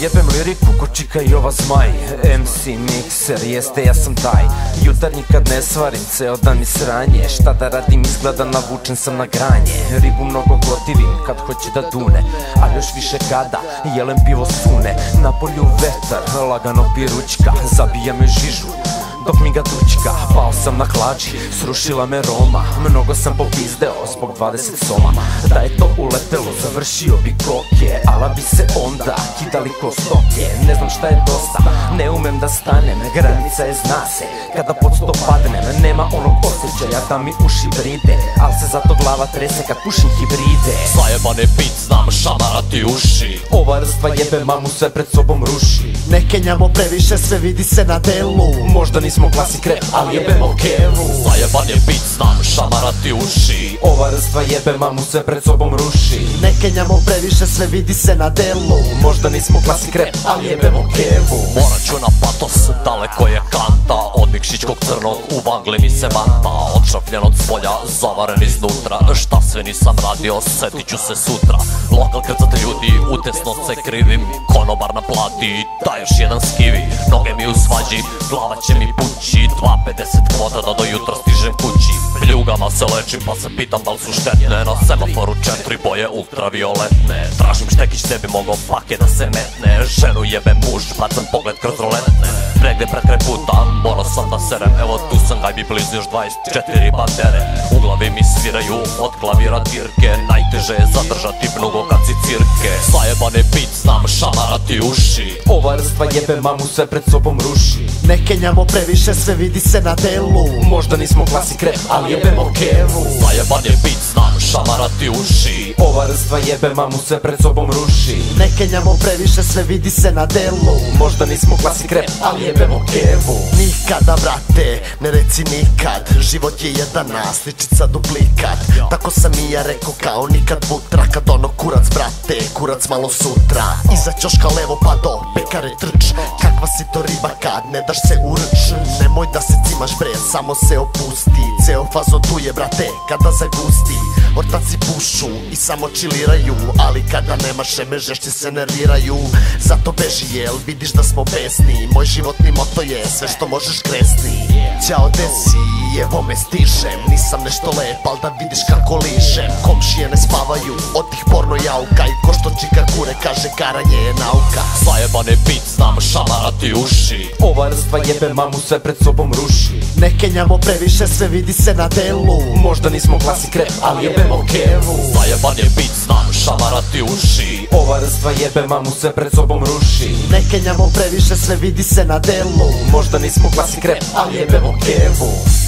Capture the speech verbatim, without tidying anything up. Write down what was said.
Jebem liriku ko Čika i ova Zmaj. em si mikser, jeste ja sam taj. Jutarnji kad ne svarim, ceo dan mi sranje. Šta da radim, izgleda navučen sam na granje. Ribu mnogo gotivim kad hoće da dune, a još više kada jelem pivo sune. Na polju vetar, lagano pirućka, zabija me žižu dok mi ga dućka. Pao sam na klađi, srušila me Roma. Mnogo sam popizdeo zbog dvadeset soma. Da je to uletelo, završio bi koke, ala bi se onda kidali ko stoke. Ne znam šta je dosta, ne umem da stanem. Granica je, zna se, kada pod sto padnem. Nema onog osjećaja da mi uši bride, al se zato glava trese kad pušim hibride. Zajebane bit, znam šamarati uši. Ova rstva jebe mamu, sve pred sobom ruši. Ne kenjamo previše, sve vidi se na delu. Možda nismo klasik rap, ali jebemo kevu. Zajebane bit, znam šamarati uši. Ova rstva jebe mamu, sve pred sobom ruši. Ne kenjamo previše, sve vidi se na delu. Možda nismo klasik rap, ali jebemo kevu. Morat ću na patos, daleko je kanta. Od Nikšićkog crnog u Vangli mi se vanta. Odšapljen od spolja, zavaren iznutra. Šta sve nisam radio, setit ću se sutra. Lokal krcate ljudi, utesno se krivim. Konobar na plati, daj još jedan skivi. Noge mi u svađi, glava će mi pući. Dva pedeset kvota da do jutra stižem kući. Pljugama se lečim pa se pitam da li su štetne. Na semaforu četiri boje ultravioletne. Tražim štekić, ne bi mogao pake da se metne. Ženu jebe muž, bacam pogled kroz roletne. Negde pred kraj puta, morao sam da serem. Evo tu sam, gaj bi blizu još dvadeset četiri bandere. U glavi mi sviraju od klavira dirke. Najteže je zadržati vnugo kad si cirke. Zajebane bit, znam šamarati uši. Ova rstva jebe mamu, sve pred sobom ruši. Ne kenjamo previše, sve vidi se na delu. Možda nismo klasik rap, ali jebemo kevu. Zajebane bit, znam šamarati uši. Ova rstva jebe mamu, sve pred sobom ruši. Ne kenjamo previše, sve vidi se na delu. Možda nismo klasik rap, ali jebemo kevu. Nikada, brate, ne reci nikad. Život je jedan nasličica duplikat. Tako sam i ja rekao kao nikad putra. Kad ono kurac, brate, kurac malo sutra. Iza ćoška levo pa do pekare trč. Kakva si to riba kad ne daš se urč. Nemoj da se cimaš bre, samo se opusti. Ceo fazon tu je, brate, kada zagusti. Ortaci pušu i samo čiliraju, ali kada nema šeme žešći se nerviraju. Zato beži jel vidiš da smo besni. Moj životni moto je sve što možeš kresni. Ćao desi, evo me stižem. Nisam nešto lep, al da vidiš kako ližem. Komšije ne spavaju, od tih porno jauka. I ko što Čika kure kaže karanje je nauka. Zajebane bit, znam šamarati uši. Ova rstva jebe mamu, sve pred sobom ruši. Ne kenjamo previše, sve vidi se na delu. Možda nismo klasik rap, ali jebemo kevu. Zajebane bit, znam šamarati uši. Ova rstva jebe mamu, sve pred sobom ruši. Ne kenjamo previše, sve vidi se na delu. Možda nismo klasik rap, ali jebemo kevu.